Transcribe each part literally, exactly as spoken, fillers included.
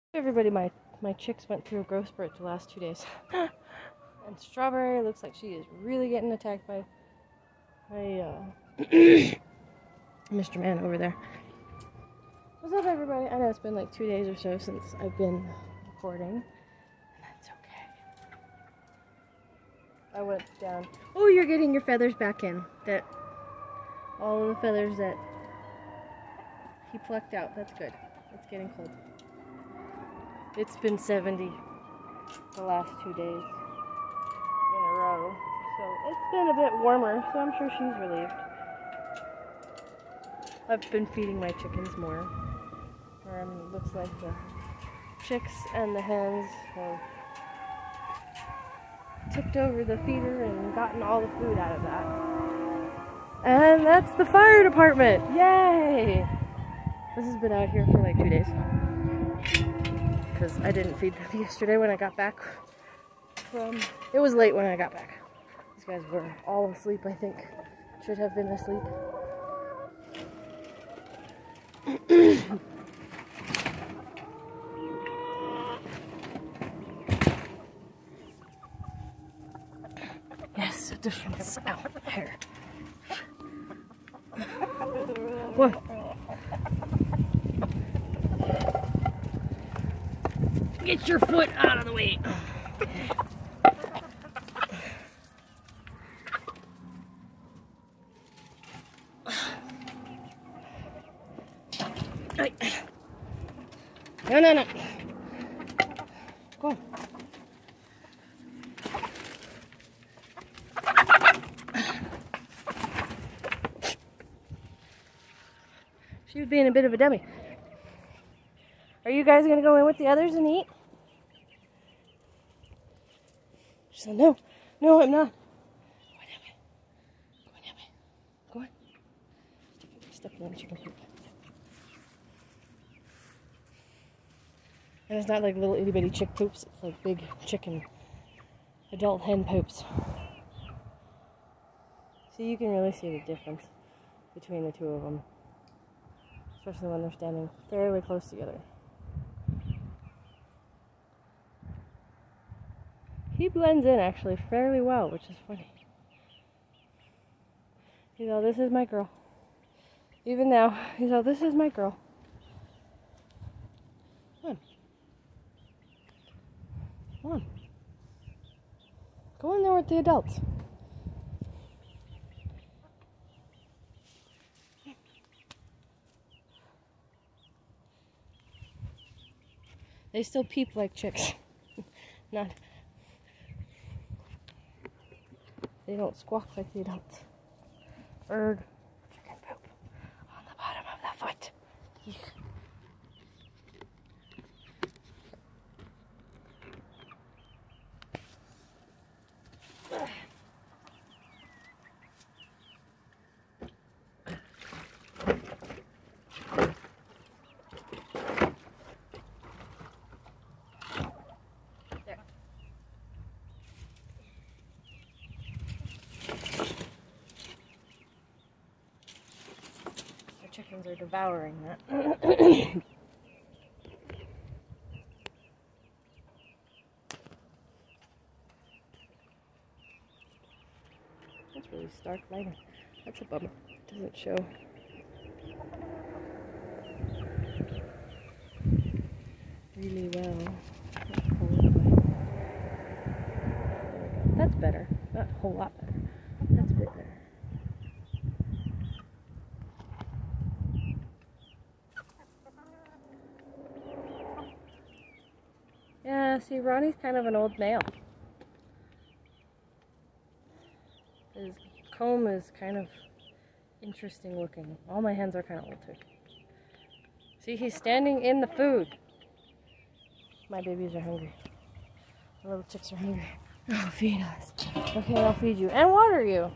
Everybody, my my chicks went through a growth spurt the last two days. And Strawberry looks like she is really getting attacked by by uh, Mister Man over there. What's up, everybody? I know it's been like two days or so since I've been recording, and that's okay. I went down. Oh, you're getting your feathers back in. That all of the feathers that he plucked out. That's good. It's getting cold. It's been seventy the last two days in a row, so it's been a bit warmer, so I'm sure she's relieved. I've been feeding my chickens more. Or, um, it looks like the chicks and the hens have tipped over the feeder and gotten all the food out of that. And that's the fire department! Yay! This has been out here for like two days. Because I didn't feed them yesterday when I got back from... It was late when I got back. These guys were all asleep, I think. Should have been asleep. Yes, a difference out here. What? Get your foot out of the way. No, no, no. Go on. She was being a bit of a dummy. Are you guys going to go in with the others and eat? She said, no, no, I'm not. Go on that way. Go on that way. Go on. Step in the chicken coop. And it's not like little itty bitty chick poops, it's like big chicken, adult hen poops. So you can really see the difference between the two of them. Especially when they're standing fairly close together. He blends in actually fairly well, which is funny. He's all, this is my girl. Even now, he's all, this is my girl. Come on. Come on. Go in there with the adults. They still peep like chicks. Not. They don't squawk like the adults. Bird. Chicken poop. On the bottom of the foot. Eek. Chickens are devouring that. That's really stark lighting. That's a bummer. It doesn't show. Really well. That's better. Not a whole lot better. That's a bit better. Yeah, see, Ronnie's kind of an old male. His comb is kind of interesting looking. All my hens are kind of old too. See, he's standing in the food. My babies are hungry. The little chicks are hungry. Oh, feed us. Okay, I'll feed you. And water you.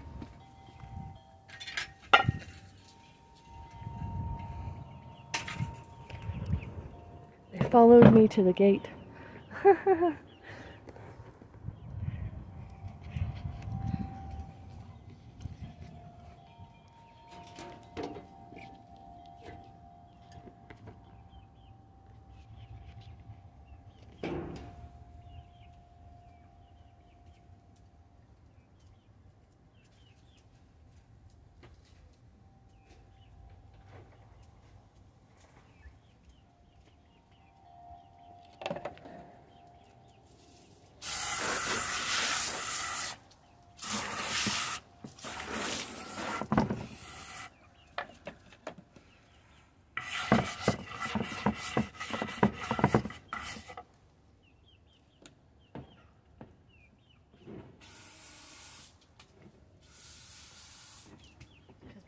They followed me to the gate.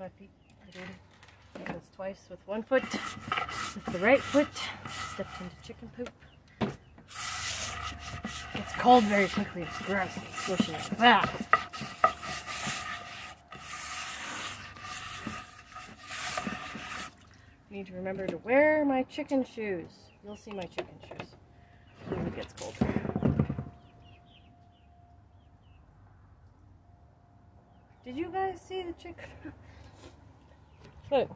my feet. I did this twice with one foot. With the right foot, stepped into chicken poop. It's cold very quickly. It's gross. It's squishy. Ah. I need to remember to wear my chicken shoes. You'll see my chicken shoes when it gets colder. Did you guys see the chicken? Look.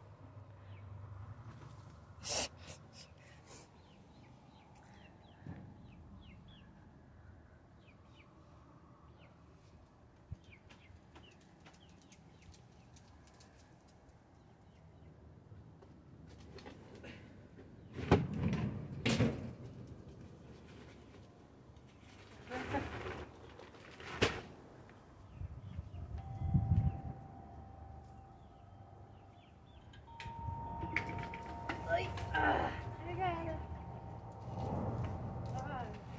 Ah, I got it. Ah.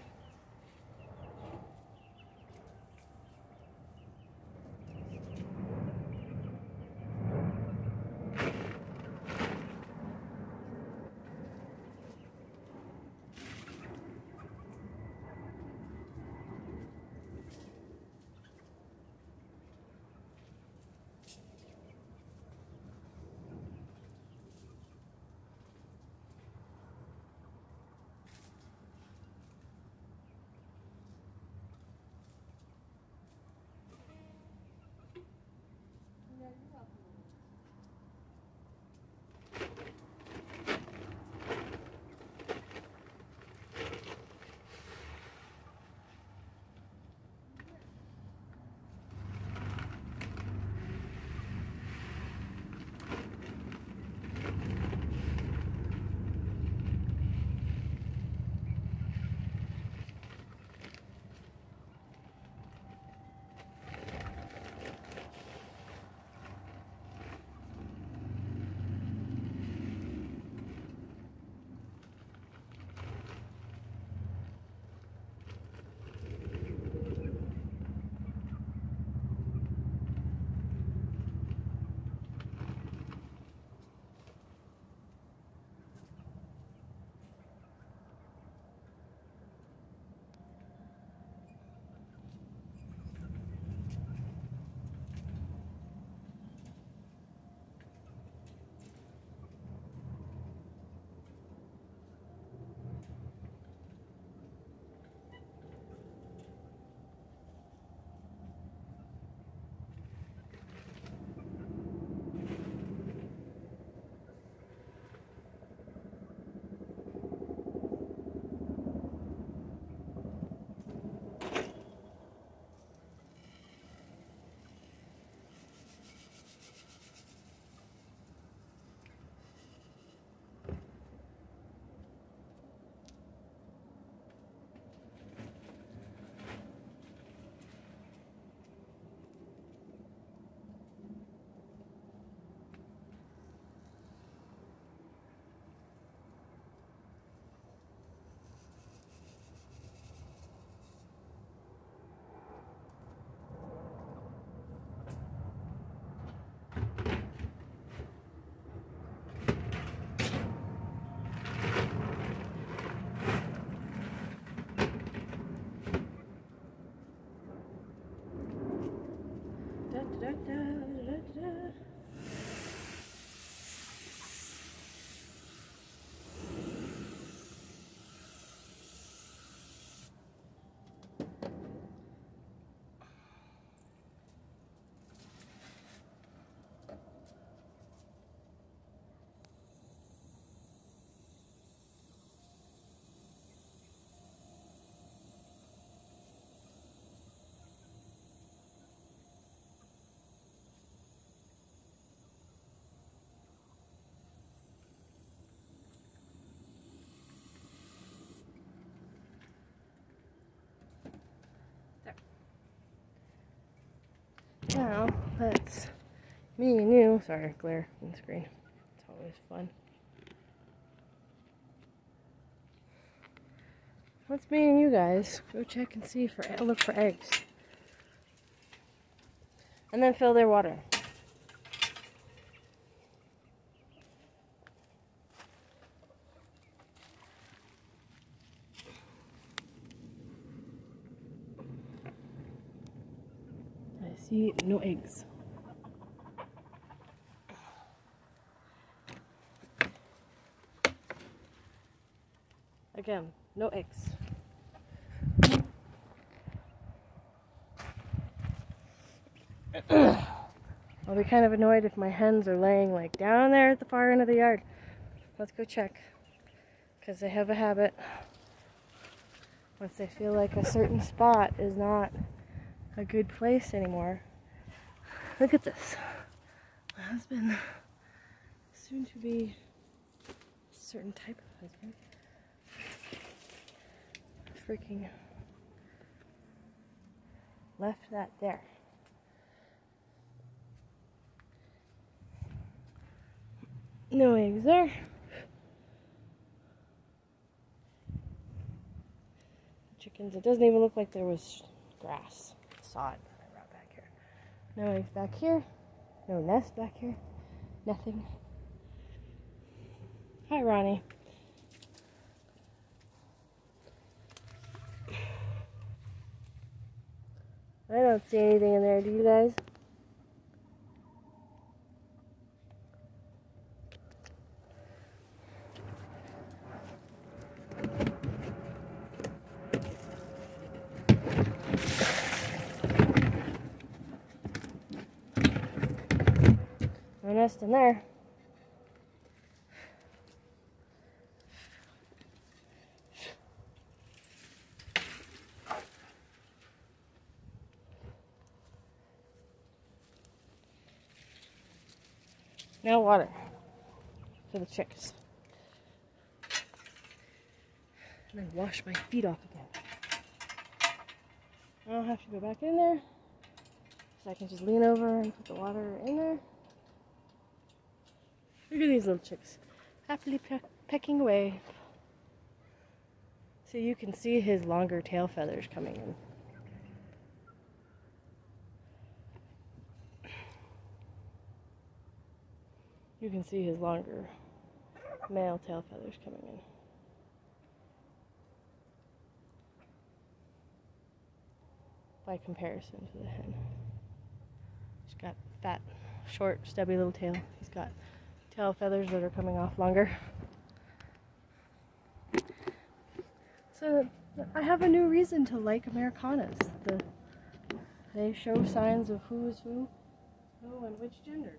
Da, da, da, da. Now, that's me and you. Sorry, glare on the screen. It's always fun. Let's me and you guys go check and see for look for eggs, and then fill their water. See, no eggs. Again, no eggs. I'll be kind of annoyed if my hens are laying like down there at the far end of the yard. Let's go check. Because they have a habit. Once they feel like a certain spot is not a good place anymore. Look at this. My husband, soon to be a certain type of husband. Freaking left that there. No eggs there. Chickens, it doesn't even look like there was grass, sod that I brought back here. No eggs back here. No nest back here. Nothing. Hi, Ronnie. I don't see anything in there, do you guys? No nest in there. No water for the chicks. And then wash my feet off again. I don't have to go back in there, so I can just lean over and put the water in there. Look at these little chicks, happily pe pecking away. So you can see his longer tail feathers coming in. You can see his longer male tail feathers coming in. By comparison to the hen. She's got fat, short, stubby little tail. He's got tail feathers that are coming off longer. So I have a new reason to like Americanas. The, they show signs of who is who, who and which gender.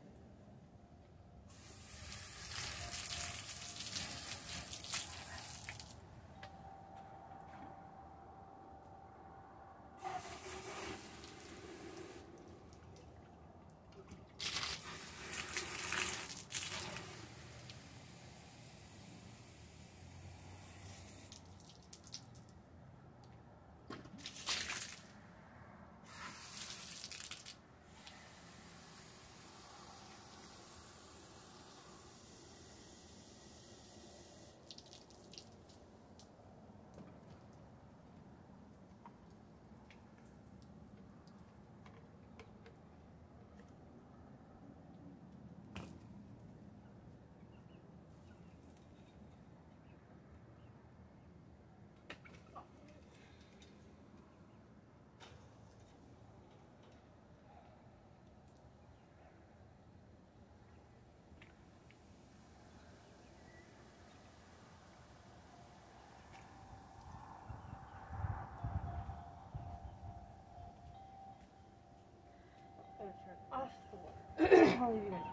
Turn off the water. How are you doing?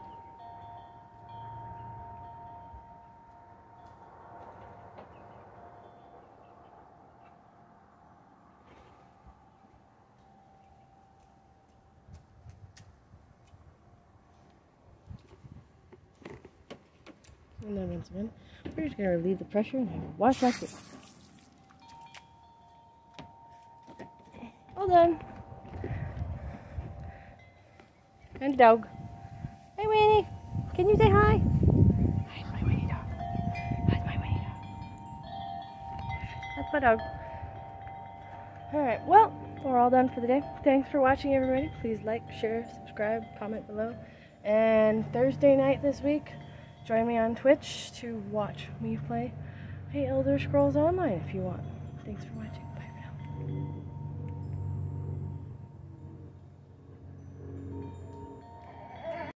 And then once again, we're just going to relieve the pressure and have wash my feet. All done. And a dog. Hey, Winnie. Can you say hi? Hi, my Winnie dog. That's my Winnie dog. That's my dog. Alright, well, we're all done for the day. Thanks for watching, everybody. Please like, share, subscribe, comment below. And Thursday night this week, join me on Twitch to watch me play hey, Elder Scrolls Online if you want. Thanks for watching.